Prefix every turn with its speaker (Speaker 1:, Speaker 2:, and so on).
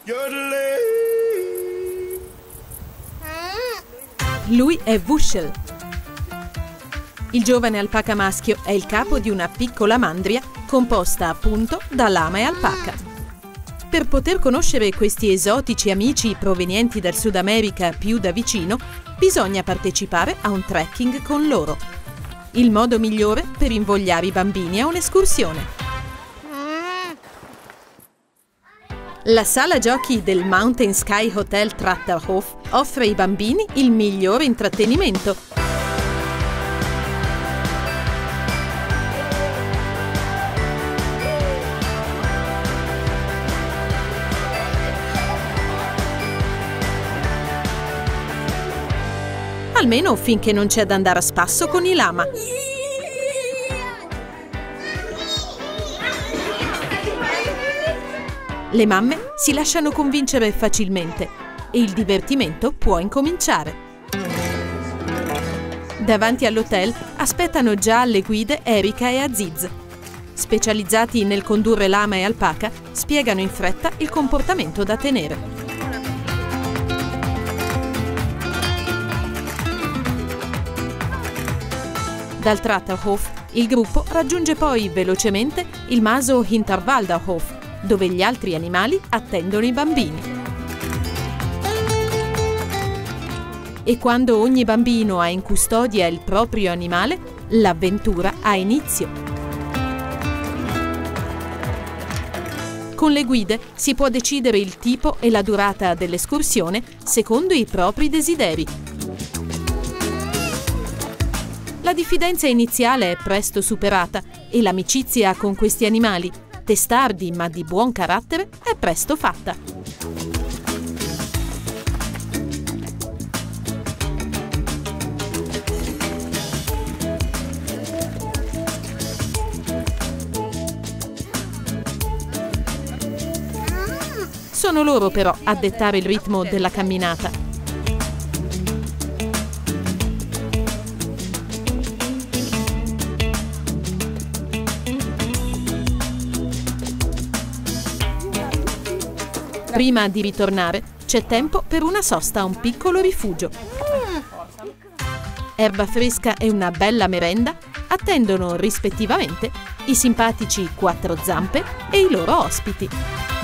Speaker 1: Lui è Vuschel. Il giovane alpaca maschio è il capo di una piccola mandria composta appunto da lama e alpaca. Per poter conoscere questi esotici amici provenienti dal Sud America più da vicino, bisogna partecipare a un trekking con loro. Il modo migliore per invogliare i bambini a un'escursione. La sala giochi del Mountain Sky Hotel Tratterhof offre ai bambini il migliore intrattenimento. Almeno finché non c'è da andare a spasso con i lama. Le mamme si lasciano convincere facilmente e il divertimento può incominciare. Davanti all'hotel aspettano già le guide Erika e Aziz. Specializzati nel condurre lama e alpaca, spiegano in fretta il comportamento da tenere. Dal Tratterhof il gruppo raggiunge poi velocemente il Maso Hinterwalderhof, dove gli altri animali attendono i bambini. E quando ogni bambino ha in custodia il proprio animale, l'avventura ha inizio. Con le guide si può decidere il tipo e la durata dell'escursione secondo i propri desideri. La diffidenza iniziale è presto superata e l'amicizia con questi animali, testardi ma di buon carattere, è presto fatta. Sono loro però a dettare il ritmo della camminata. Prima di ritornare, c'è tempo per una sosta a un piccolo rifugio. Erba fresca e una bella merenda attendono rispettivamente i simpatici quattro zampe e i loro ospiti.